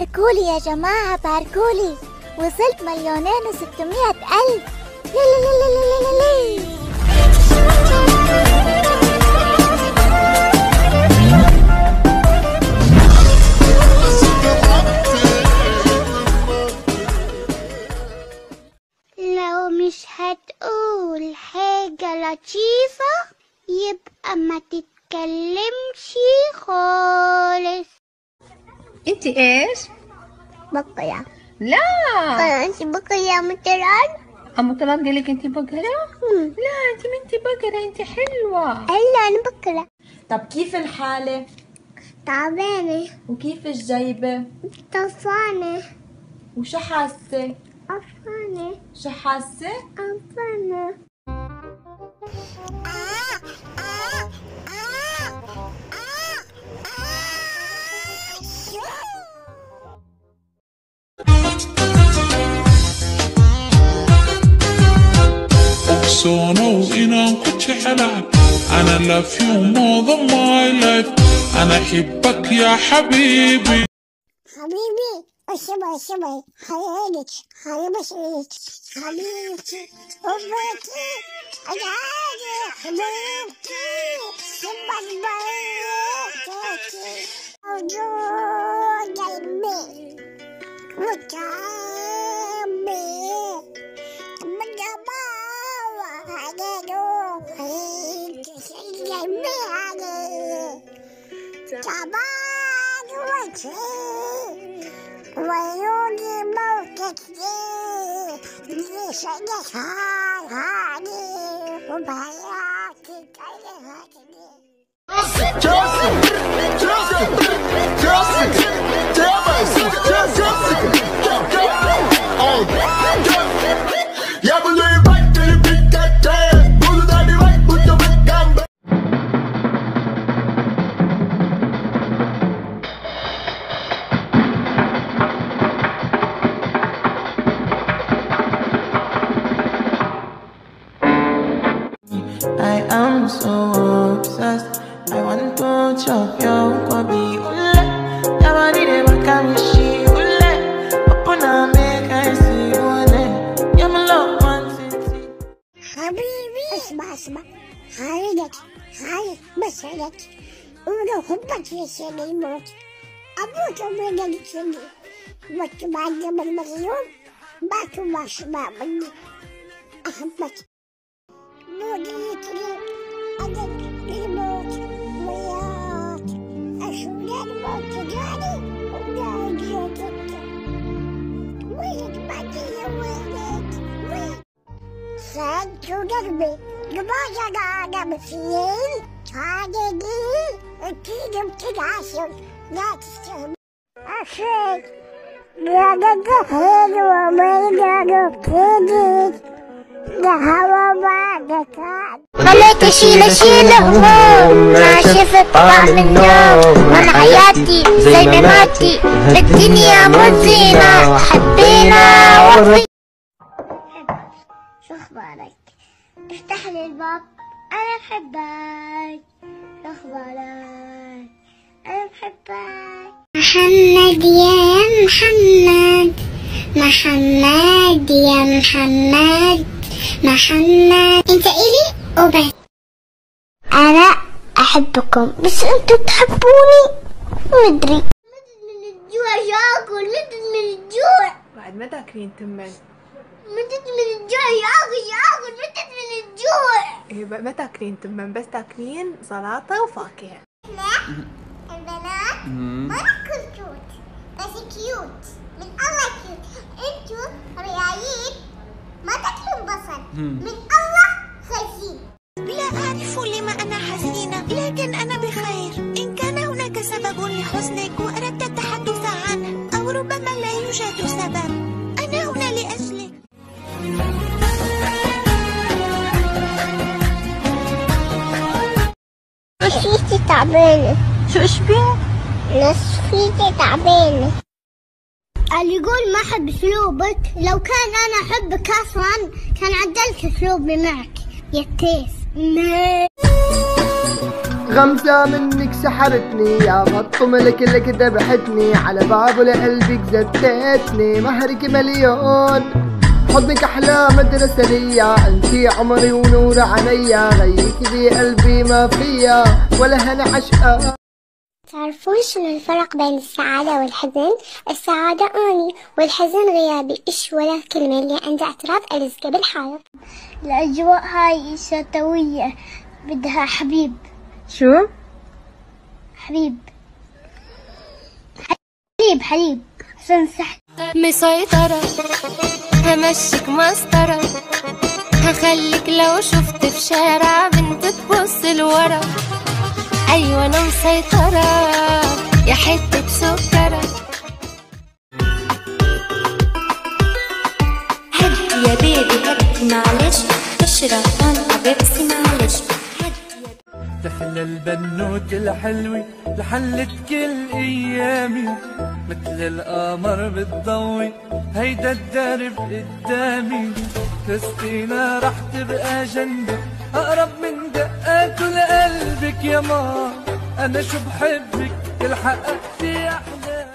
باركولي يا جماعة، باركولي، وصلت 2,600,000. لي. لو مش هتقول حاجة لطيفة يبقى ما تتكلمش خالص. انت ايش؟ بقرة. لا انت بقرة يا مطران؟ مطران قالك انت بقرة؟ لا انت ما انت بقرة، انت حلوة. الا انا بقرة. طب كيف الحالة؟ تعبانة. وكيف الجيبة؟ طفانة. وشو حاسة؟ قرفانة. شو حاسة؟ قرفانة. أقصانا وإنا كنت حلال أنا love you more than my life. أنا أحبك يا حبيبي. حبيبي الشبه حياتك حبيبتي حبيبتي حبيبتي أجعلي حبيبتي شبه بيتي موجود قلبي وتعبي بالجماوة عليكو قلبي علي تعبان وجهي وعيوني موتتني ليش هاني وبحياتي كلهاتني. I am so obsessed. I want to chop your kwabi ule. Yabani de makamishi ule. Opuna make I see ule. You're my love one city. حبيبي اسمع هاي بسألك ولو حبك في سن الموت أموت من الجنة وتبعد بالمغيوم باتوا ما شبع مني أحبك موليتني أدك للموت وياك أشوف الموت جاني ولا جيتك وينك بعدي وينك سألتو قلبي لماذا أنا مثيل هذه أكيد بتنعشر لا تستهم أخي لقد حلوة ما يقدر كديد لهوا بعدك خليت أشيل هموم ما شفت طعم النوم وأنا حياتي زي ما ماتي الدنيا مزينة حبينا وفي. شو أخبارك؟ افتح لي الباب أنا بحبك. شو أخبارك؟ أنا بحبك. محمد يا محمد محمد يا محمد محمد أنت إلي وبس. أنا أحبكم بس أنتوا تحبوني مدري. مدد من الجوع ياكل مدد من الجوع. بعد ما تاكلين تمن؟ مدد من الجوع ياكل مدد من الجوع. ايه ما تاكلين تمن بس تاكلين سلطة وفاكهة. البنات ما ناكل كيوت بس كيوت من الله كيوت. انتوا ريايين ما تاكلون بصل من الله خزين. لا أعرف لما أنا حزينة لكن أنا بخير. إن كان هناك سبب لحزنك وأردت التحدث عنه أو ربما لا يوجد سبب أنا هنا لأجلك. نصفيتي تعبانة. شو إيش بيه؟ نصفيتي تعبانة. اللي يقول ما أحب أسلوبك لو كان أنا أحبك أصلا كان عدلت أسلوبي معك يا تيس. غمزة منك سحرتني يا فطم لك اللي ذبحتني، على باب لقلبك زتتني، مهرك مليون، حضنك أحلى مدرسة ليا، انتي عمري ونور عينيا، غيرك بقلبي ما فيا ولا هنا عشقا. تعرفون شنو الفرق بين السعادة والحزن؟ السعادة أني والحزن غيابي، إيش ولا كلمة اللي عنده اعتراض ألزقه بالحائط. الأجواء هاي شتوية بدها حبيب. شو؟ حبيب حليب عشان صح. مسيطرة همشيك مسطرة، هخليك لو شفت في شارع بنت تبص لورا. أيوة أنا مسيطرة يا حتة سكرة. هدي يا بيبي هدي معلش، تشرب طنطا بيبسي معلش. دخل البنوت الحلوة لحلت كل ايامي، مثل القمر بتضوي هيدا الدرب قدامي. كريستينا رح تبقى جنبك اقرب من دقات لقلبك يا ماما، انا شو بحبك كل حققتي احلامي.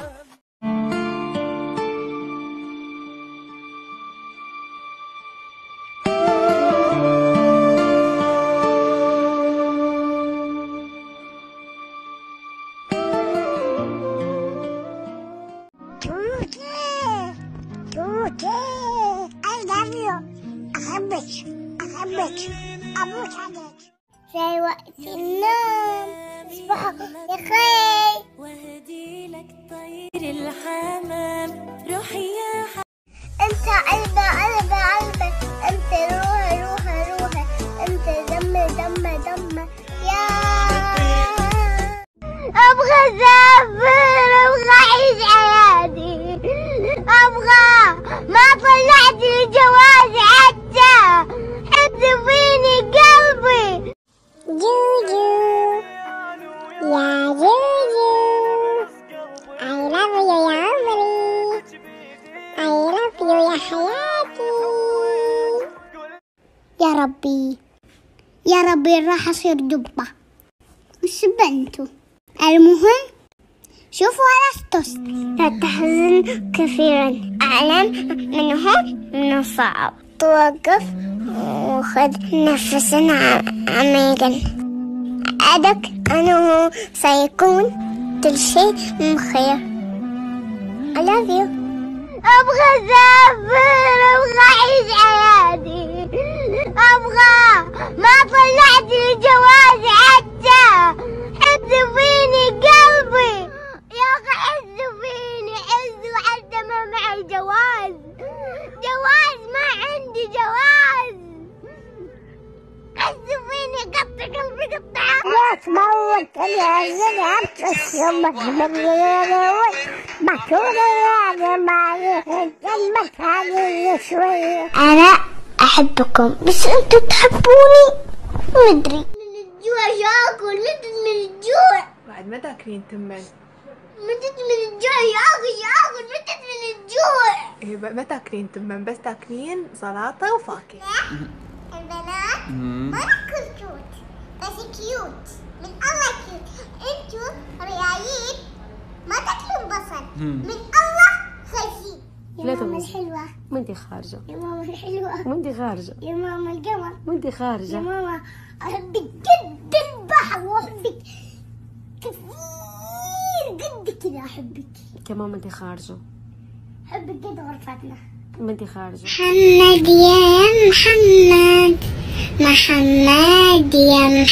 I love you. أحبك أموت عليك. في وقت النوم تصبحوا بخير. وهدي لك طير الحمام روحي يا أنت قلبي أنت روحي أنت دم يا أبغى أسافر، أبغى أعيش حياتي، أبغى ما طلعت لي جواز حتى حس فيني قلبي. جوجو يا جوجو I love you يا عمري، I love you يا حياتي. يا ربي راح أصير دبة مش بنتو. المهم شوفوا أرسطس، لا تحزن كثيرا، أعلم من الصعب. توقف وخذ نفس عميقا، أدك أنه سيكون كل شيء خير. I love you. أبغى أسافر، أبغى أعيش حياتي، أبغى ما طلعت لي جواز حتى حس فيني قلبي. يا أخي حس فيني، حس حتى ما معي جواز ما عندي جواز. حس فيني قطع قلبي قطع. لا تموت العزل عبس يمك بالليل بكوني يعني ما يهزمك علي شوية. أنا أحبكم بس أنتوا تحبوني مدري. من الجوع ياكل، متت من الجوع. بعد ما تاكلين تمن؟ متت من الجوع ياكل متت من الجوع. إيه ما تاكلين تمن، بس تاكلين سلطة وفاكهة. البنات ما ناكل كيوت بس كيوت من الله كيوت. انتوا ريايين ما تاكلون بصل من الله خايفين. يا ماما الحلوة وانتي خارجة، يا ماما الحلوة وانتي خارجة، يا ماما القمر وانتي خارجة. يا ماما أحبك جدا البحر، وأحبك كثير قد كذا. أحبك كمان وانتي خارجة، أحبك قد غرفتنا. وانتي خارجة. محمد يا محمد، محمد يا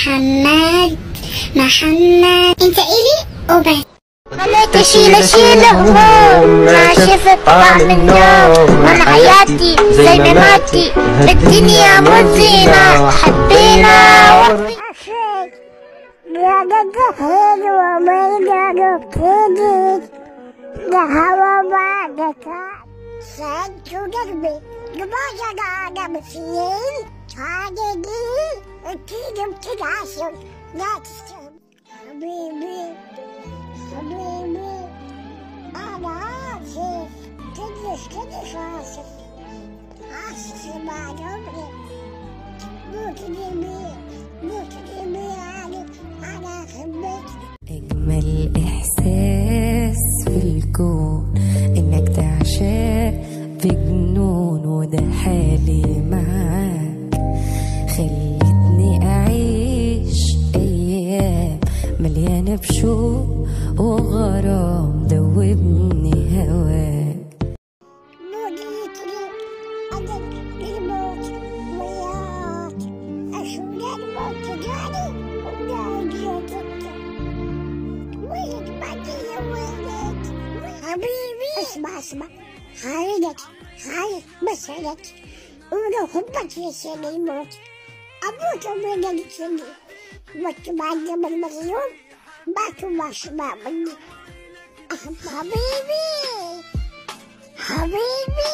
محمد انت إلي وبس. خليت اشيل هموم، ما شفت طعم النوم، وانا حياتي زي مماتي بالدنيا مزينة، حبينا يا دقيق وما يقعد بتيجي يا هوا بعدك سجوا قلبي قباجة قاعدة بسنين صادقين اكيد بتتعشر لا تستهب. حبيبي أنا آسف كلش آسف بعد عمري. مو كذي يعني أنا أحبك. أجمل إحساس في الكون إنك تعشق بجنون، وده حالي معاك. خلتني أعيش أيام مليانة بشوق وغرام، دوبني هواك. حبيبي اسمع هايدك هاي مسألك، ولو حبك يسال الموت أبوك أمي تسلي وتبعد بالمغيوم باكو ما شبع مني. حبيبي حبيبي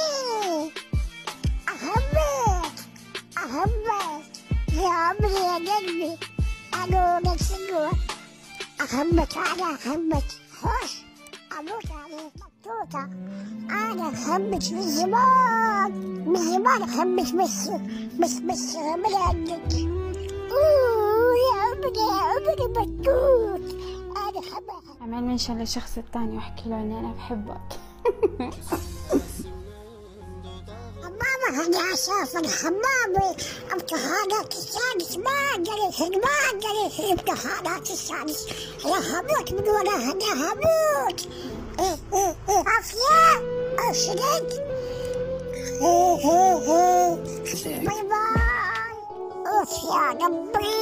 أحبك أحبك يا عمري يا قلبي، أنا نفسي أحبك أنا أحبك خوش أموت عليك مبسوطة. أنا أحبك من زمان من زمان أحبك بس من عندك. يا عمري بتوت أنا أحبك. أعمل منشن للشخص الثاني وأحكي له إني أنا بحبك. ماما هني أشوف الحمامي امتحانات السادس ما قريت امتحانات السادس. يا هموت من وراها يا هموت. عافية أرشدك. باي باي. أوف يا ربي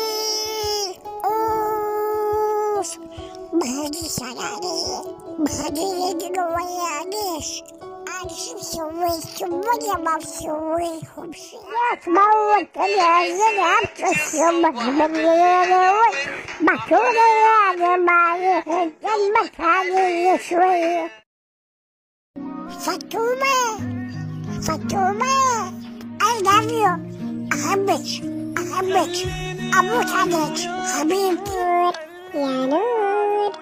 أوف. ما هديش عليك ما هديش قويانيش. أنا شو سويت ولا ما بسويهم شي. لا تموت العزل عبتسمك بالليل بطولة يعني ما يهدمك علي شوية. فاطمة I love you. أحبك أموت عليك حبيبتي. يا نور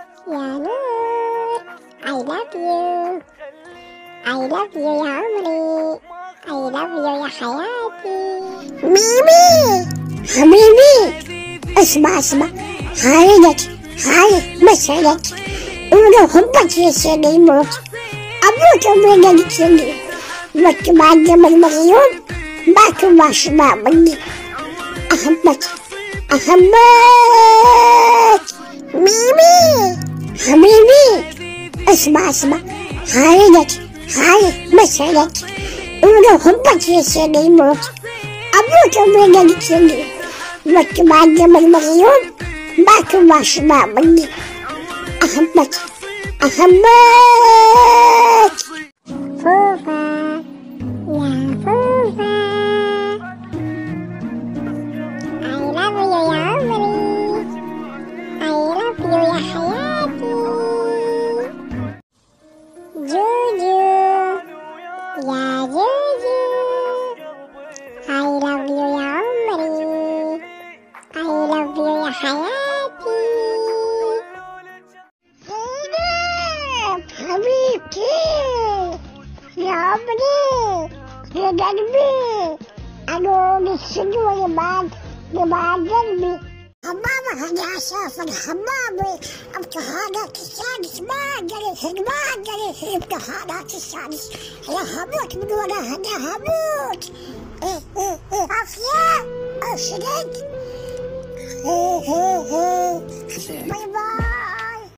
I love you يا عمري. I love you يا حياتي. ميمي حبيبي اسمع هايدك هاي مسألك، ولو حبك يسال الموت أبوك أمي تسلي وتبعد بالمغيوم باكو ما شبع مني. أحبك ميمي حبيبي اسمع هايدك هاي مسألك، ولو حبك يسال الموت أبوك أمي تسلي وتبعد بالمغيوم باكو ما شبع مني. أحبك فوفا يا فوفا. I love you يا عمري. I love you يا حياتي. جوجو يا جوجو I love you يا عمري. I love you يا حياتي. زينب حبيبتي يا عمري يا قلبي. أنا نسيت بعد قلبي. حمامة هني أشوف الحمامي امتحانات السادس ما قريت امتحانات السادس. يا هموت من وراها يا هموت. عافية أرشدك. باي باي.